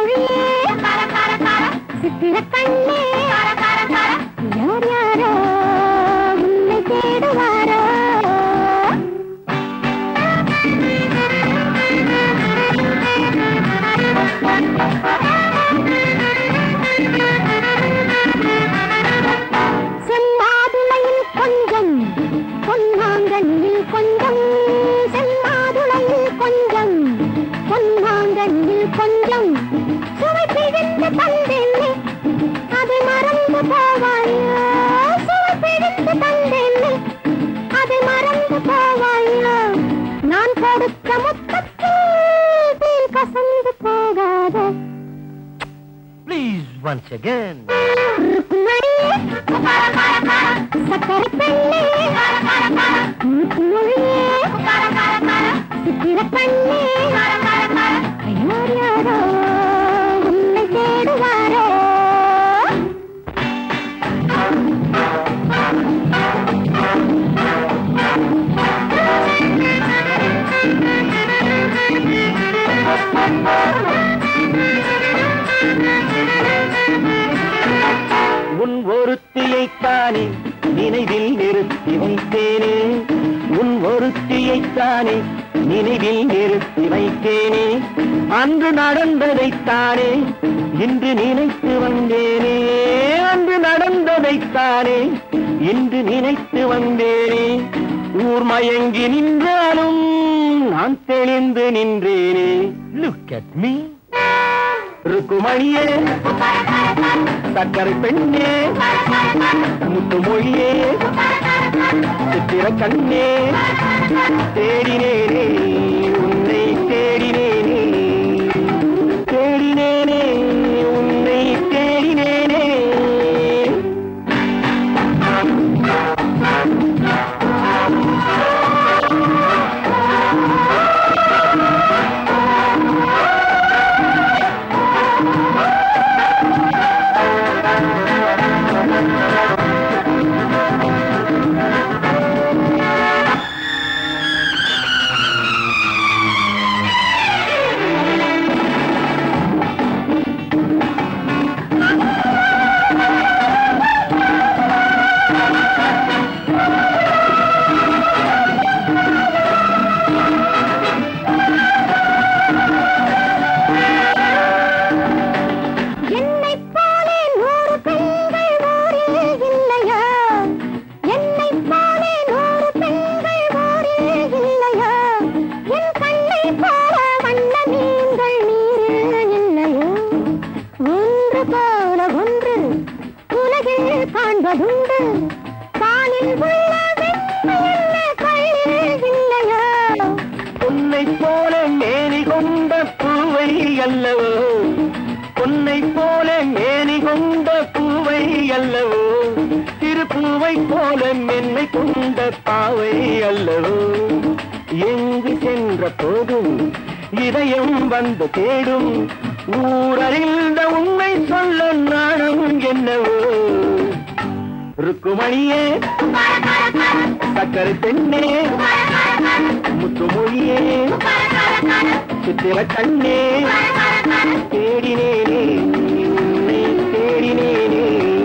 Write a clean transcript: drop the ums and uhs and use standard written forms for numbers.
முத்துமொழியே சித்திர கண்ணே யார் யாரோ உன்னை தேடுவாரோ செம்மாதுளையில் கொஞ்சம் பொன்னாங்கண்ணில் கொஞ்சம் செம்மாதுளையில் கொஞ்சம் பொன்னாங்கண்ணில் கொஞ்சம் சுவை பிழிந்து தந்தேனே அதை மறந்து போவாயோ சுவை பிழிந்து தந்தேனே அதை மறந்து போவாயோ நான் கொடுத்த முத்தத்தில் தேன் கசந்து போகாத Please, once again. சக்கரை பெண்ணே முத்துமொழியே சித்திர கண்ணே யார் யாரோ உன்னை தேடுவாரோ உன் ஒருத்தியைத்தானே நினைவில் நிறுத்தி வைத்தேனே உன் ஒருத்தியைத்தானே நினைவில் நிறுத்தி வைத்தேனே அன்று நடந்ததைத்தானே இன்று நினைத்து வந்தேனே அன்று நடந்ததைத்தானே இன்று நினைத்து வந்தேனே ஊர் மயங்கி நின்றாலும் நான் தெளிந்து நின்றேனே லுக் அட் மீ ருக்குமணியே சக்கரை பெண்ணே முத்துமொழியே சித்திர கண்ணே தேடினேனே உன்னை தேடினேனே தேடினேனே உன்னை தேடினேனே உன்னை போல மேனி கொண்ட பூவை அல்லவோ உன்னை போல மேனி கொண்ட பூவை அல்லவோ திரு பூவை போல மென்மை கொண்ட பாவை அல்லவோ எங்கு சென்ற போதும் இதயம் வந்து தேடும் ஊரறிந்த உண்மை சொல்ல நாணம் என்னவோ ருக்குமணியே சக்கரை பெண்ணே முத்துமொழியே சித்திர கண்ணே தேடினேனே உன்னை தேடினேனே